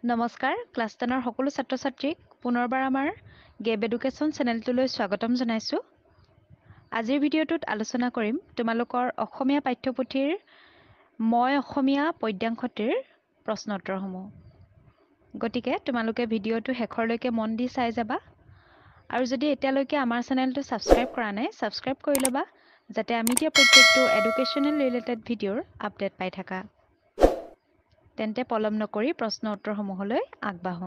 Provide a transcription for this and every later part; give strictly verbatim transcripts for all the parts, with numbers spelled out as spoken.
নমস্কাৰ ক্লাছ টেনৰ সকলো ছাত্ৰ ছাত্ৰীক পুনৰবাৰ আমাৰ GABEducation চেনেলটোলৈ স্বাগতম জনাইছো। আজিৰ ভিডিঅ'টোত আলোচনা কৰিম তোমালোকৰ অসমীয়া পাঠ্যপুথিৰ মই অসমীয়া পদ্যাংশটিৰ প্ৰশ্নোত্তৰসমূহ। গতিকে তোমালোকে ভিডিঅ'টো শেষৰলৈকে মন দি চাই যাবা আৰু যদি এতিয়ালৈকে আমাৰ চেনেলটো সাবস্ক্ৰাইব কৰা নাই সাবস্ক্ৰাইব কৰি ল'বা যাতে আমি দিয়া প্ৰত্যেকটো এডুকেশ্যনেল ৰিলেটেড ভিডিঅ'ৰ আপডেট পাই থাকা। তেন্তে পলম নকৰি প্ৰশ্ন উত্তৰসমূহলৈ আগবাঢ়ো।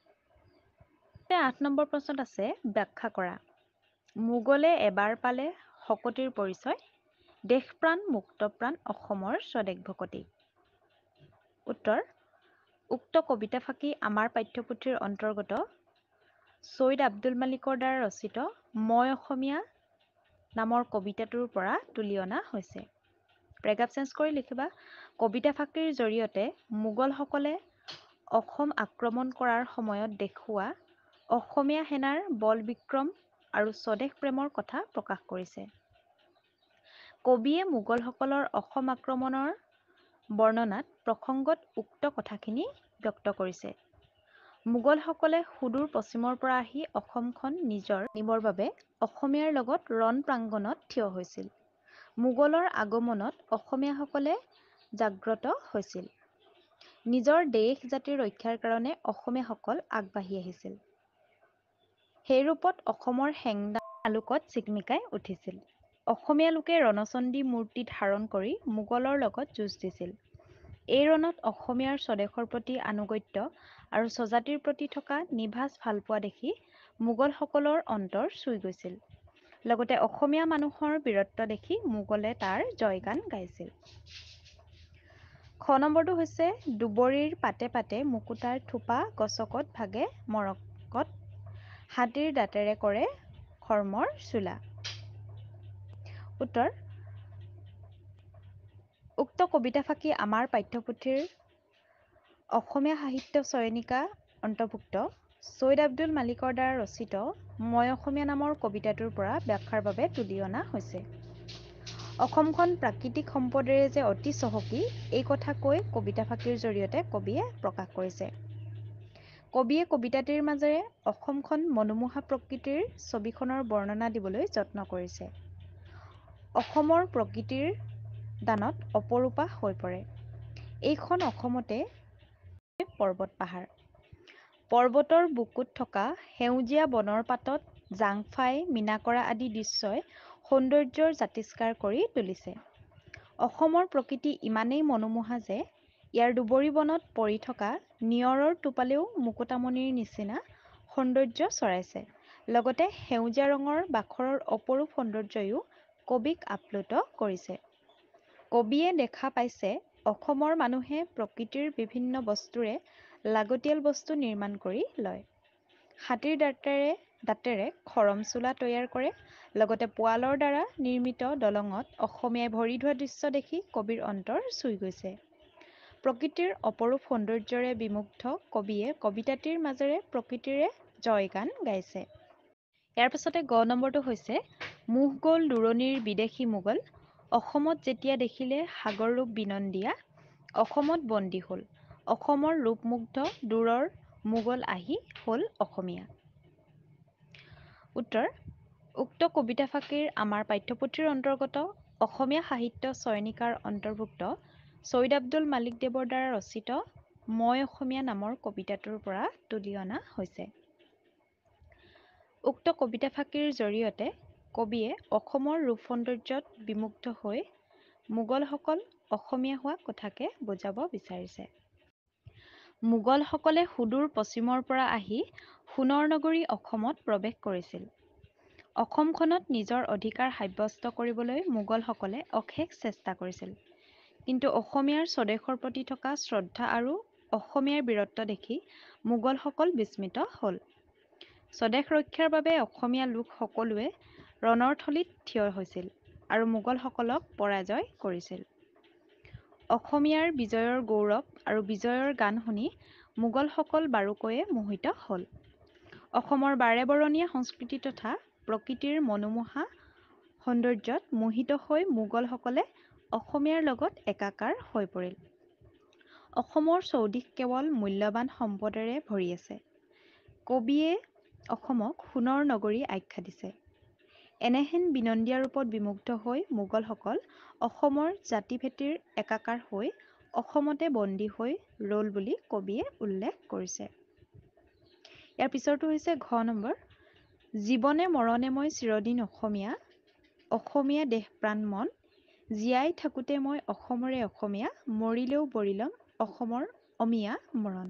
আঠ নম্বৰ প্ৰশ্নত আছে ব্যাখ্যা কৰা। মোগলে এবাৰ পালে শকতিৰ পৰিচয়, দেশপ্ৰাণ মুক্তপ্ৰাণ অসমৰ স্বদেশ ভকতি। উত্তৰ, উক্ত কবিতা ফাঁকি আমাৰ পাঠ্যপুথিৰ অন্তৰ্গত ছৈয়দ আব্দুল মালিকৰ দ্বাৰা ৰচিত মই অসমীয়া নামৰ কবিতাটোৰ পৰা তুলি অনা হৈছে। প্ৰেগাপ চেঞ্জ কৰি লিখিবা, কবিতা ফাঁকিৰ জৰিয়তে মোগলসকলে অসম আক্ৰমণ কৰাৰ সময়ত দেখুওৱা অসমীয়া সেনাৰ বল বিক্ৰম আৰু স্বদেশ প্ৰেমৰ কথা প্ৰকাশ কৰিছে। কবিয়ে মোগলসকলৰ অসম আক্ৰমণৰ বৰ্ণনাত প্ৰসংগত উক্ত কথাখিনি ব্যক্ত কৰিছে। মোগলসকলে সুদূৰ পশ্চিমৰ পৰা আহি অসমখন নিজৰ নিবৰ বাবে অসমীয়াৰ লগত ৰণ প্ৰাংগণত থিয় হৈছিল। মোগলৰ আগমনত অসমীয়াসকলে জাগ্ৰত হৈছিল। নিজৰ দেশ জাতিৰ ৰক্ষাৰ কাৰণে অসমীয়াসকল আগবাঢ়ি আহিছিল। সেই ৰূপত অসমৰ হেংদাং আলোকত চিকমিকাই উঠিছিল। অসমীয়া লোকে ৰণচণ্ডী মূৰ্তি ধাৰণ কৰি মোগলৰ লগত যুঁজ দিছিল। এই ৰণত অসমীয়াৰ স্বদেশৰ প্ৰতি আনুগত্য আৰু স্বজাতিৰ প্ৰতি থকা নিভাঁজ ভালপোৱা দেখি মোগলসকলৰ অন্তৰ চুই গৈছিল। লগতে অসমীয়া মানুহৰ বীৰত্ব দেখি মোগলে তাৰ জয়গান গাইছিল। খ নম্বৰটো হৈছে দুবৰিৰ পাতে পাতে মুকুতাৰ থোপা গছকত ভাগে মৰকত, হাতীৰ দাঁতেৰে কৰে খৰ্মৰ চোলা। উত্তৰ, উক্ত কবিতা ফাঁকি আমাৰ পাঠ্যপুথিৰ অসমীয়া সাহিত্য চয়নিকা অন্তৰ্ভুক্ত ছৈয়দ আব্দুল মালিকৰ দ্বাৰা ৰচিত মই অসমীয়া নামৰ কবিতাটোৰ পৰা ব্যাখ্যাৰ বাবে তুলি অনা হৈছে। অসমখন প্ৰাকৃতিক সম্পদেৰে যে অতি চহকী এই কথা কৈ কবিতা ফাঁকিৰ জৰিয়তে কবিয়ে প্ৰকাশ কৰিছে। কবিয়ে কবিতাটিৰ মাজেৰে অসমখন মনোমোহা প্ৰকৃতিৰ ছবিখনৰ বৰ্ণনা দিবলৈ যত্ন কৰিছে। অসমৰ প্ৰকৃতিৰ দানত অপৰূপা হৈ পৰে। এইখন অসমতে পৰ্বত পাহাৰ। পৰ্বতৰ বুকুত থকা সেউজীয়া বনৰ পাতত জাংফাই মীনাকৰা আদি দৃশ্যই সৌন্দৰ্যৰ জাতিষ্কাৰ কৰি তুলিছে। অসমৰ প্ৰকৃতি ইমানেই মনোমোহা যে ইয়াৰ দুবৰি বনত পৰি থকা নিয়ৰৰ টোপালেও মুকুতামণিৰ নিচিনা সৌন্দৰ্য চৰাইছে। লগতে সেউজীয়া ৰঙৰ বাখৰৰ অপৰূপ সৌন্দৰ্যয়ো কবিক আপ্লুত কৰিছে। কবিয়ে দেখা পাইছে অসমৰ মানুহে প্ৰকৃতিৰ বিভিন্ন বস্তুৰে লাগতিয়াল বস্তু নিৰ্মাণ কৰি লয়। হাতীৰ দাঁতেৰে দাঁতেৰে খৰম চোলা তৈয়াৰ কৰে। লগতে পোৱালৰ দ্বাৰা নিৰ্মিত দলঙত অসমীয়াই ভৰি ধোৱা দৃশ্য দেখি কবিৰ অন্তৰ চুই গৈছে। প্ৰকৃতিৰ অপৰূপ সৌন্দৰ্যৰে বিমুগ্ধ কবিয়ে কবিতাটিৰ মাজেৰে প্ৰকৃতিৰে জয়গান গাইছে। ইয়াৰ পাছতে গ নম্বৰটো হৈছে মুহ গ'ল দূৰণিৰ বিদেশী মোগল, অসমত যেতিয়া দেখিলে সাগৰ ৰূপ বিনন্দীয়া, অসমত বন্দী হ'ল, অসমৰ ৰূপমুগ্ধ দূৰৰ মোগল আহি হ'ল অসমীয়া। উত্তৰ, উক্ত কবিতা ফাঁকিৰ আমাৰ পাঠ্যপুথিৰ অন্তৰ্গত অসমীয়া সাহিত্য চয়নিকাৰ অন্তৰ্ভুক্ত ছৈয়দ আব্দুল মালিক দেৱৰ দ্বাৰা ৰচিত মই অসমীয়া নামৰ কবিতাটোৰ পৰা তুলি অনা হৈছে। উক্ত কবিতা ফাঁকিৰ জৰিয়তে কবিয়ে অসমৰ ৰূপ সৌন্দৰ্যত বিমুগ্ধ হৈ মোগলসকল অসমীয়া হোৱা কথাকে বুজাব বিচাৰিছে। মোগলসকলে সুদূৰ পশ্চিমৰ পৰা আহি সোণৰ নগৰী অসমত প্ৰৱেশ কৰিছিল। অসমখনত নিজৰ অধিকাৰ সাব্যস্ত কৰিবলৈ মোগলসকলে অশেষ চেষ্টা কৰিছিল। কিন্তু অসমীয়াৰ স্বদেশৰ প্ৰতি থকা শ্ৰদ্ধা আৰু অসমীয়াৰ বীৰত্ব দেখি মোগলসকল বিস্মিত হ'ল। স্বদেশ ৰক্ষাৰ বাবে অসমীয়া লোক সকলোৱে ৰণৰ থলীত থিয় হৈছিল আৰু মোগলসকলক পৰাজয় কৰিছিল। অসমীয়াৰ বিজয়ৰ গৌৰৱ আৰু বিজয়ৰ গান শুনি মোগলসকল বাৰুকৈয়ে মোহিত হ'ল। অসমৰ বাৰেবৰণীয়া সংস্কৃতি তথা প্ৰকৃতিৰ মনোমোহা সৌন্দৰ্যত মোহিত হৈ মোগলসকলে অসমীয়াৰ লগত একাকাৰ হৈ পৰিল। অসমৰ চৌদিশ কেৱল মূল্যৱান সম্পদেৰে ভৰি আছে। কবিয়ে অসমক সোণৰ নগৰী আখ্যা দিছে। এনেহেন বিনন্দীয়া ৰূপত বিমুগ্ধ হৈ মোগলসকল অসমৰ জাতিভেটিৰ একাকাৰ হৈ অসমতে বন্দী হৈ ৰল বুলি কবিয়ে উল্লেখ কৰিছে। ইয়াৰ পিছৰটো হৈছে ঘ নম্বৰ। জীৱনে মৰণে মই চিৰদিন অসমীয়া, অসমীয়া দেহ প্ৰাণ মন, জীয়াই থাকোঁতে মই অসমৰে অসমীয়া, মৰিলেও বৰি লম অসমৰ অমিয়া মৰণ।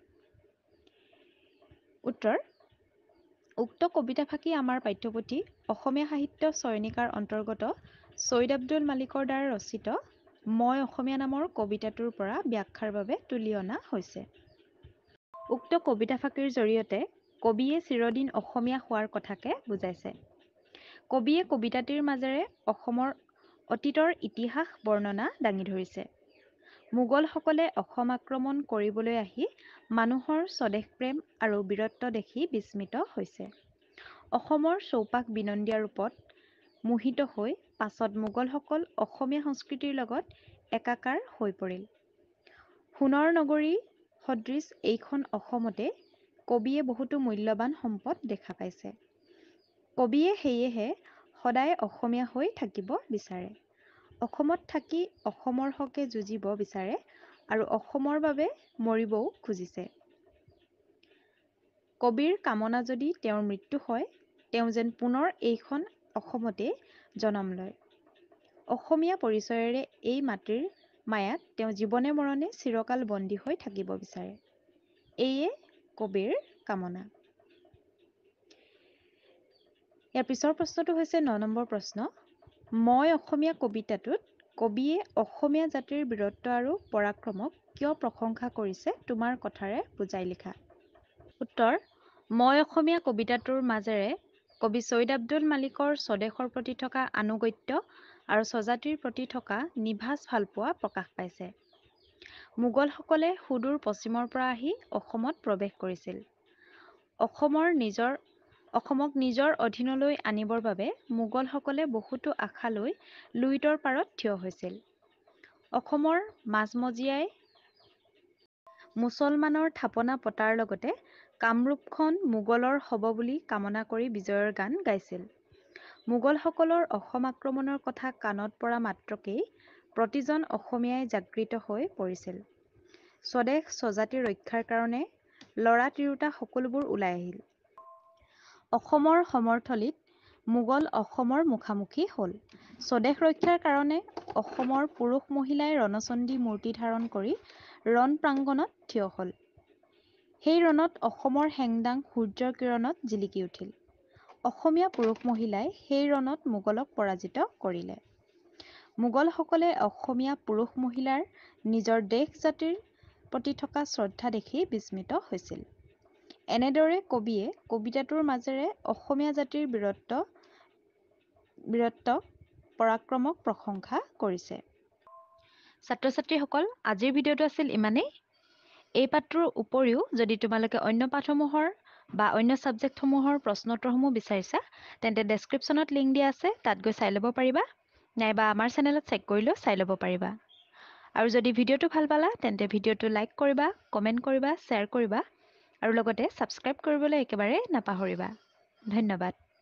উত্তৰ, উক্ত কবিতা ফাঁকি আমাৰ পাঠ্যপুথি অসমীয়া সাহিত্য চয়নিকাৰ অন্তৰ্গত ছৈয়দ আব্দুল মালিকৰ দ্বাৰা ৰচিত মই অসমীয়া নামৰ কবিতাটোৰ পৰা ব্যাখ্যাৰ বাবে তুলি অনা হৈছে। উক্ত কবিতা ফাঁকিৰ জৰিয়তে কবিয়ে চিৰদিন অসমীয়া হোৱাৰ কথাকে বুজাইছে। কবিয়ে কবিতাটিৰ মাজেৰে অসমৰ অতীতৰ ইতিহাস বৰ্ণনা দাঙি ধৰিছে। মোগলসকলে অসম আক্ৰমণ কৰিবলৈ আহি মানুহৰ স্বদেশ প্ৰেম আৰু বীৰত্ব দেখি বিস্মিত হৈছে। অসমৰ চৌপাশ বিনন্দীয়া ৰূপত মোহিত হৈ পাছত মোগলসকল অসমীয়া সংস্কৃতিৰ লগত একাকাৰ হৈ পৰিল। সোণৰ নগৰী সদৃশ এইখন অসমতে কবিয়ে বহুতো মূল্যৱান সম্পদ দেখা পাইছে। কবিয়ে সেয়েহে সদায় অসমীয়া হৈ থাকিব বিচাৰে। অসমত থাকি অসমৰ হকে যুঁজিব বিচাৰে আৰু অসমৰ বাবে মৰিবও খুজিছে। কবিৰ কামনা যদি তেওঁৰ মৃত্যু হয়, তেওঁ যেন পুনৰ এইখন অসমতে জনম লয়। অসমীয়া পৰিচয়েৰে এই মাটিৰ মায়াত তেওঁ জীৱনে মৰণে চিৰকাল বন্দী হৈ থাকিব বিচাৰে। এইয়ে কবিৰ কামনা। ইয়াৰ পিছৰ প্ৰশ্নটো হৈছে ন নম্বৰ প্ৰশ্ন। মই অসমীয়া কবিতাটোত কবিয়ে অসমীয়া জাতিৰ বীৰত্ব আৰু পৰাক্ৰমক কিয় প্ৰশংসা কৰিছে তোমাৰ কথাৰে বুজাই লিখা। উত্তৰ, মই অসমীয়া কবিতাটোৰ মাজেৰে কবি ছৈয়দ আব্দুল মালিকৰ স্বদেশৰ প্ৰতি থকা আনুগত্য আৰু স্বজাতিৰ প্ৰতি থকা নিভাঁজ ভালপোৱা প্ৰকাশ পাইছে। মোগলসকলে সুদূৰ পশ্চিমৰ পৰা আহি অসমত প্ৰৱেশ কৰিছিল। অসমৰ নিজৰ অসমক নিজৰ অধীনলৈ আনিবৰ বাবে মোগলসকলে বহুতো আশা লৈ লুইতৰ পাৰত থিয় হৈছিল। অসমৰ মাজমজিয়াই মুছলমানৰ থাপনা পতাৰ লগতে কামৰূপখন মোগলৰ হ'ব বুলি কামনা কৰি বিজয়ৰ গান গাইছিল। মোগলসকলৰ অসম আক্ৰমণৰ কথা কাণত পৰা মাত্ৰকেই প্ৰতিজন অসমীয়াই জাগৃত হৈ পৰিছিল। স্বদেশ স্বজাতি ৰক্ষাৰ কাৰণে লৰা তিৰোতা সকলোবোৰ ওলাই আহিল। অসমৰ সমৰথলীত মোগল অসমৰ মুখামুখি হ'ল। স্বদেশ ৰক্ষাৰ কাৰণে অসমৰ পুৰুষ মহিলাই ৰণচণ্ডী মূৰ্তি ধাৰণ কৰি ৰণ প্ৰাংগণত থিয় হ'ল। সেই ৰণত অসমৰ হেংদাং সূৰ্যৰ কিৰণত জিলিকি উঠিল। অসমীয়া পুৰুষ মহিলাই সেই ৰণত মোগলক পৰাজিত কৰিলে। মোগলসকলে অসমীয়া পুৰুষ মহিলাৰ নিজৰ দেশ জাতিৰ প্ৰতি থকা শ্ৰদ্ধা দেখি বিস্মিত হৈছিল। এনেদৰে কবিয়ে কবিতাটোৰ মাজেৰে অসমীয়া জাতিৰ বীৰত্ব বীৰত্ব পৰাক্ৰমক প্ৰশংসা কৰিছে। ছাত্ৰ ছাত্ৰীসকল, আজিৰ ভিডিঅ'টো আছিল ইমানেই। এই পাঠটোৰ উপৰিও যদি তোমালোকে অন্য পাঠসমূহৰ বা অন্য ছাবজেক্টসমূহৰ প্ৰশ্নোত্তৰসমূহ বিচাৰিছা, তেন্তে ডেছক্ৰিপশ্যনত লিংক দিয়া আছে, তাত গৈ চাই ল'ব পাৰিবা, নাইবা আমাৰ চেনেলত চেক কৰিলেও চাই ল'ব পাৰিবা। আৰু যদি ভিডিঅ'টো ভাল পালা, তেন্তে ভিডিঅ'টো লাইক কৰিবা, কমেণ্ট কৰিবা, শ্বেয়াৰ কৰিবা আৰু লগতে ছাবস্ক্ৰাইব কৰিবলৈ একেবাৰে নাপাহৰিবা। ধন্যবাদ।